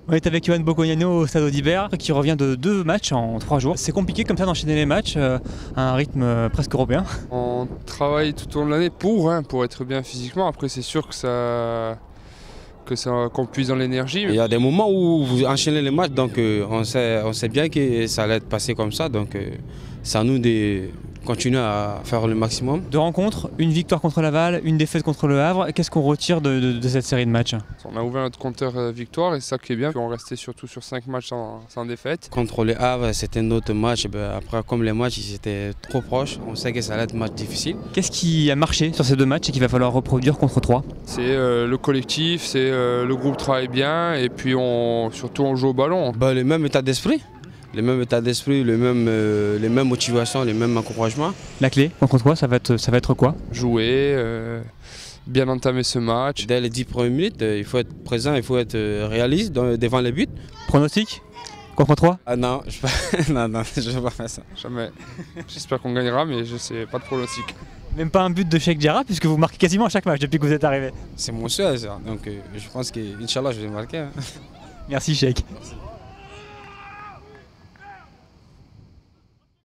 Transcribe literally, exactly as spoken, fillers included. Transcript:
On est avec Yohan Bocognano au Stade Audibert qui revient de deux matchs en trois jours. C'est compliqué comme ça d'enchaîner les matchs euh, à un rythme euh, presque européen. On travaille tout au long de l'année pour, hein, pour être bien physiquement. Après c'est sûr que ça, que ça qu'on puise dans l'énergie. Il y a des moments où vous enchaînez les matchs, donc euh, on, sait, on sait bien que ça allait être passé comme ça. Donc euh, c'est à nous de continuer à faire le maximum. Deux rencontres, une victoire contre Laval, une défaite contre le Havre. Qu'est-ce qu'on retire de, de, de cette série de matchs? On a ouvert notre compteur euh, victoire et c'est ça qui est bien. Puis on restait surtout sur cinq matchs sans, sans défaite. Contre le Havre, c'était notre match. Ben, après, comme les matchs ils étaient trop proches, on sait que ça allait être un match difficile. Qu'est-ce qui a marché sur ces deux matchs et qu'il va falloir reproduire contre Troyes? C'est euh, le collectif, c'est euh, le groupe travaille bien et puis on, surtout on joue au ballon. Ben, le même état d'esprit. Le même état d'esprit, le même, euh, les mêmes motivations, les mêmes encouragements. La clé contre Troyes, ça va être, ça va être quoi? Jouer, euh, bien entamer ce match. Dès les dix premières minutes, euh, il faut être présent, il faut être euh, réaliste dans, devant les buts. Pronostic contre Troyes? Ah non, je ne non, non, je vais pas faire ça. Jamais. J'espère qu'on gagnera, mais je sais pas de pronostic. Même pas un but de Cheikh Diarra puisque vous marquez quasiment à chaque match depuis que vous êtes arrivé. C'est mon souhait ça, donc euh, je pense que Inch'Allah je vais marquer. Hein. Merci Cheikh. Merci.